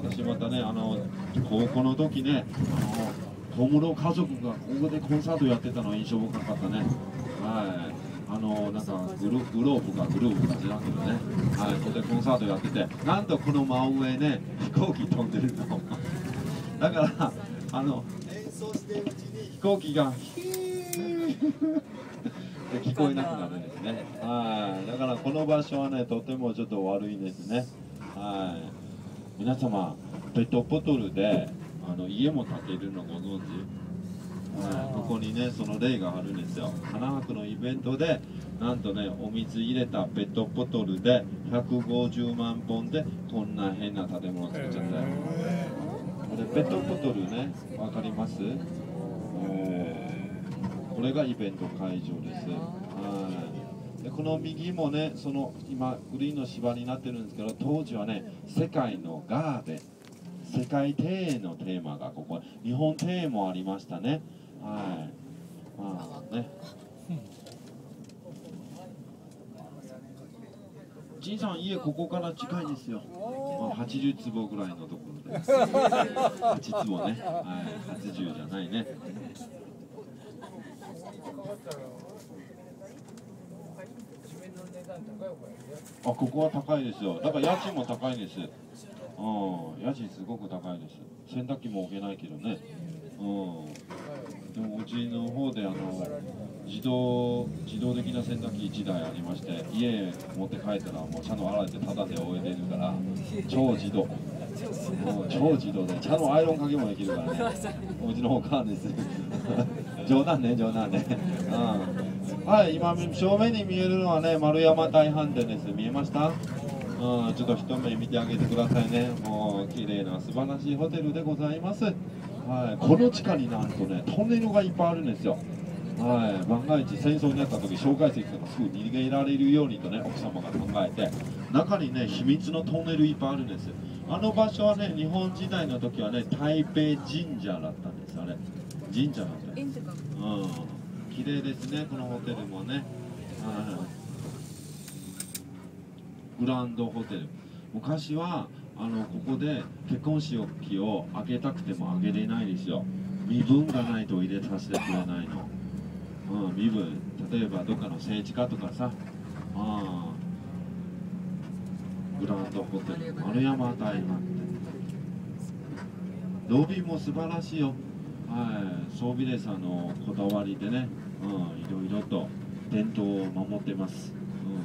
私またね、高校の時ね、小室家族がここでコンサートやってたのは印象深かったね。はい。なんかグループか知らんけどね、はい、ここでコンサートやってて、なんとこの真上ね、飛行機飛んでるの。だから、演奏してるうちに飛行機がヒーって聞こえなくなるんですね。はい。だからこの場所はね、とてもちょっと悪いですね。はい。皆様、ペットボトルで家も建てるのご存知？ここにね、その例があるんですよ。花博のイベントで、なんとね、お水入れたペットボトルで150万本でこんな変な建物作っちゃったよ。これペットボトルね、わかります？これがイベント会場です。でこの右もね、その今グリーンの芝になってるんですけど、当時はね、世界のガーデン、世界庭園のテーマがここ、日本庭園もありましたね。はい。まあね。じいさん家ここから近いですよ。まあ、80坪ぐらいのところで。8坪ね。はい。80じゃないね。あ、ここは高いですよ。だから家賃も高いです。家賃すごく高いです。洗濯機も置けないけどね。でもうちの方で自動的な洗濯機1台ありまして、家持って帰ったらもう茶の洗えてタダで終えてるから、超自動で茶のアイロンかけもできるからね。うちのおかんです。冗談ね。はい、今正面に見えるのはね、丸山大飯店です。見えました？ちょっと一目見てあげてくださいね。もう綺麗な素晴らしいホテルでございます。はい、この地下になんとね、トンネルがいっぱいあるんですよ。はい、万が一戦争になった時、蒋介石とかすぐ逃げられるようにとね、奥様が考えて、中にね、秘密のトンネルいっぱいあるんです。あの場所はね、日本時代の時はね、台北神社だったんです。あれ、神社なんだよ。綺麗ですね、このホテルもね。グランドホテル。昔はここで結婚式を挙げたくても挙げれないですよ。身分がないと入れさせてくれないの。身分、例えばどっかの政治家とかさ、グランドホテル、丸山大飯店。ロビーも素晴らしいよ。ソービレさんのこだわりでね、いろいろと伝統を守ってます。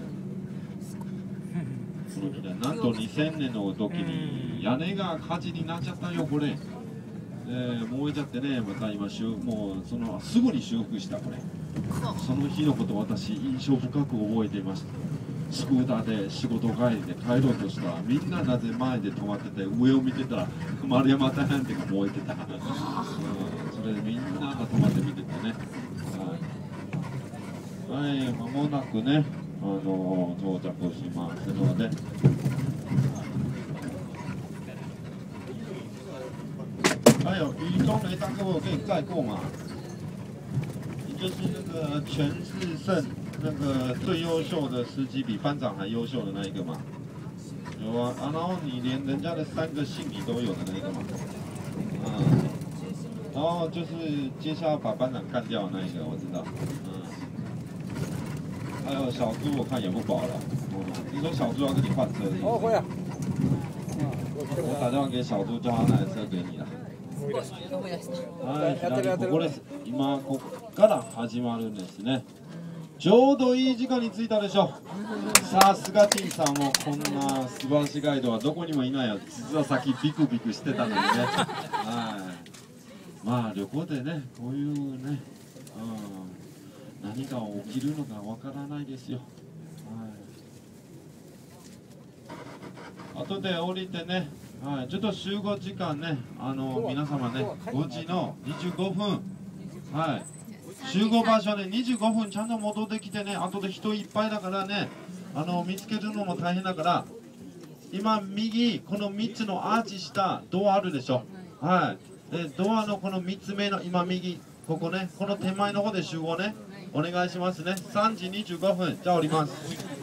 この木でなんと2000年の時に屋根が火事になっちゃったよ、これ。燃えちゃってね、また今もうすぐに修復した、これ。その日のこと私印象深く覚えていました。スクーターで仕事帰りで帰ろうとしたら、みんななぜ前で止まってて、上を見てたら丸山大飯店が燃えてた。それでみんなが止まって見ててね。はい、間もなくね、到着しますので。还有雨中雷大哥，我给你载过嘛？你就是那个全智胜那个最优秀的司机，比班长还优秀的那一个嘛？有啊，然后你连人家的3个姓你都有的那一个嘛？然后就是接下来把班长干掉的那一个，我知道。还有小猪，我看也不保了。听说小猪要跟你换车是不是？会啊。我打電話給小猪，叫他那台車給你了。はい、左ここです。今ここから始まるんですね。ちょうどいい時間に着いたでしょ。さすが陳さんもこんな素晴らしいガイドはどこにもいないよ。実はさっきビクビクしてたのにね。はい。まあ旅行でね、こういうね、何が起きるのかわからないですよ。はい。後で降りてね。はい、ちょっと集合時間ね、皆様ね、5時の25分、はい、集合場所で25分ちゃんと戻ってきてね、後で人いっぱいだからね、見つけるのも大変だから、今、右、この3つのアーチしたドアあるでしょ、はい、でドアのこの3つ目の今、右、ここね、この手前の方で集合ね、お願いしますね、3時25分、じゃあ降ります。